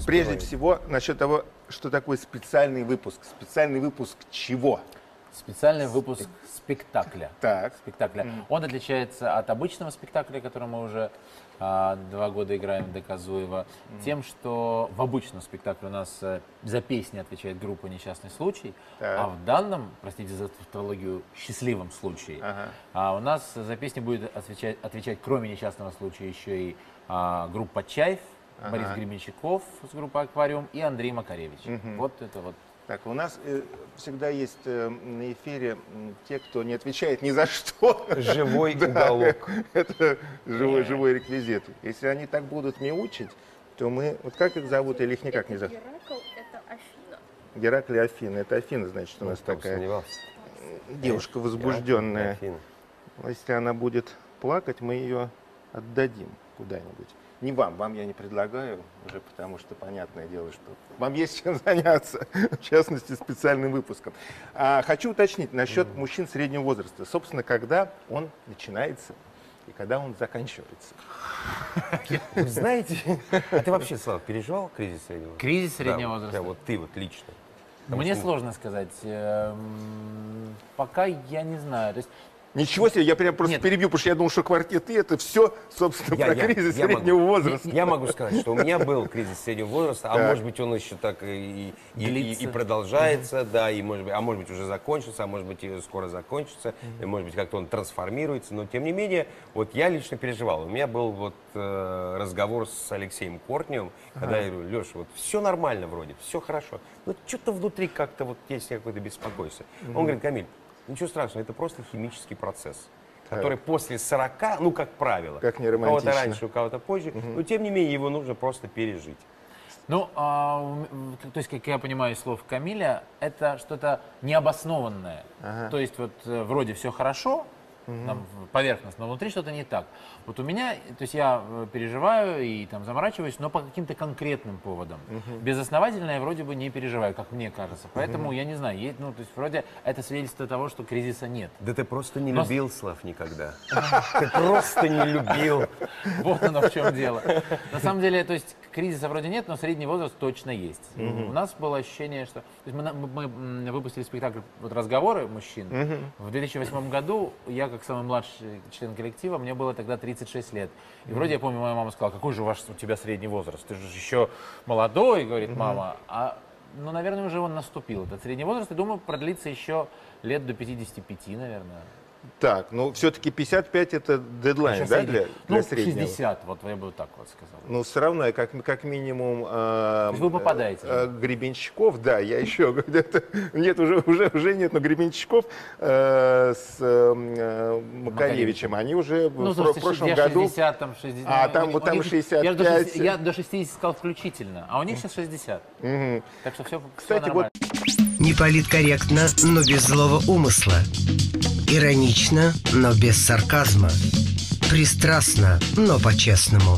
Прежде всего, насчет того, что такое специальный выпуск. Специальный выпуск чего? Специальный выпуск спектакля. Так. Спектакля. Он отличается от обычного спектакля, который мы уже 2 года играем в Доказуево, тем, что в обычном спектакле у нас за песни отвечает группа «Несчастный случай», а в данном, простите за тавтологию, счастливом случае, у нас за песни будет отвечать кроме «Несчастного случая» еще и группа «Чайф», Борис Гребенщиков с группой «Аквариум» и Андрей Макаревич. Вот это вот. Так, у нас всегда есть на эфире те, кто не отвечает ни за что. Живой уголок. Это живой реквизит. Если они так будут мяучить, то мы... Вот как их зовут или их никак не зовут? Геракл — это Афина. Геракл и Афина. Это Афина, значит, у нас такая девушка возбужденная. Если она будет плакать, мы ее отдадим куда-нибудь. Не вам я не предлагаю, уже потому что понятное дело, что вам есть чем заняться, в частности, специальным выпуском. Хочу уточнить насчет мужчин среднего возраста. Собственно, когда он начинается и когда он заканчивается. Вы знаете, а ты вообще, Слава, переживал кризис среднего возраста? Кризис среднего возраста? Вот ты вот лично. Мне сложно сказать. Пока я не знаю. То есть, ничего себе, я прям просто перебью, потому что я думал, что квартеты — это все, собственно, про кризис среднего возраста. Я могу сказать, что у меня был кризис среднего возраста, а может быть он еще так и продолжается, да, и может быть уже закончился, а может быть и скоро закончится, и может быть как-то он трансформируется, но тем не менее, вот я лично переживал. У меня был вот разговор с Алексеем Кортневым, когда я говорю: Леша, вот все нормально вроде, все хорошо, но что-то внутри как-то вот есть какое-то беспокойство. Он говорит: Камиль, ничего страшного, это просто химический процесс, который после 40, ну, как правило, как не у романтично. кого-то раньше, у кого-то позже, но тем не менее его нужно просто пережить. ну, то есть, как я понимаю из слов Камиля, это что-то необоснованное. То есть, вот вроде все хорошо, там, поверхностно, но внутри что-то не так. Вот у меня, то есть я переживаю и там заморачиваюсь, но по каким-то конкретным поводам. Безосновательно я вроде бы не переживаю, как мне кажется. Поэтому я не знаю, ну, то есть вроде это свидетельство того, что кризиса нет. Да ты просто не любил, Слав, никогда. Ты просто не любил. Вот оно в чем дело. На самом деле, то есть кризиса вроде нет, но средний возраст точно есть. У нас было ощущение, что... То есть мы выпустили спектакль вот «Разговоры мужчин». В 2008 году я, как самый младший член коллектива, мне было тогда 36 лет. И вроде я помню, моя мама сказала: какой же у тебя средний возраст? Ты же еще молодой, говорит мама. Ну, наверное, уже он наступил, этот средний возраст. И думаю, продлится еще лет до 55, наверное. Так, ну все-таки 55 это дедлайн, да, для среднего? 60, вот я бы так вот сказал. Ну, все равно, как минимум... вы попадаете. Гребенщиков, да, я еще где-то... Нет, уже нет, но Гребенщиков с Макаревичем, они уже в прошлом году... 60, там 60. А там 65. Я до 60 сказал включительно, а у них сейчас 60. Так что все Кстати, нормально. Не политкорректно, но без злого умысла. Иронично, но без сарказма. Пристрастно, но по-честному.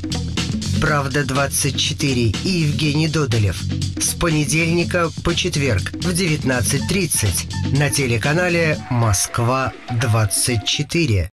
«Правда-24» и Евгений Додолев. С понедельника по четверг в 19:30 на телеканале «Москва-24».